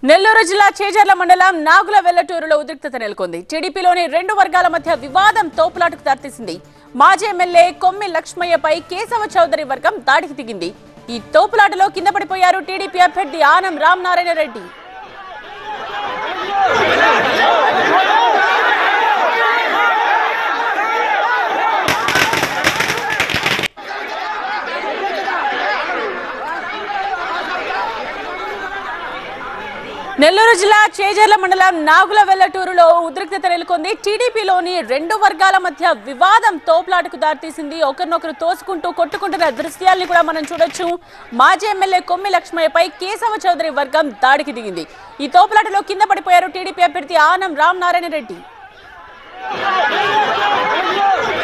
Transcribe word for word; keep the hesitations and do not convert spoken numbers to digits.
నెల్లూరు జిల్లా చేజర్ల మండలం నాగుల వెల్లటూరులో ఉద్రిక్తత నెలకొంది. టీడీపీలోని రెండు వర్గాల మధ్య వివాదం తోపులాటకు దారితీసింది. మాజీ ఎమ్మెల్యే కొమ్మి లక్ష్మయ్యపై కేశవ చౌదరి వర్గం దాడికి దిగింది. ఈ తోపులాటలో కింద పడిపోయారు టీడీపీ అభ్యర్థి ఆనం రామనారాయణ రెడ్డి. నెల్లూరు జిల్లా చేజర్ల మండలం నాగుల వెల్లటూరులో ఉద్రిక్తత నెలకొంది. టీడీపీలోని రెండు వర్గాల మధ్య వివాదం తోపులాటకు దారితీసింది. ఒకరినొకరు తోసుకుంటూ కొట్టుకుంటున్న దృశ్యాల్ని కూడా మనం చూడొచ్చు. మాజీ ఎమ్మెల్యే కొమ్మి లక్ష్మయ్యపై కేశవ చౌదరి వర్గం దాడికి దిగింది. ఈ తోపులాటలో కింద పడిపోయారు టీడీపీ అభ్యర్థి ఆనం రామనారాయణ రెడ్డి.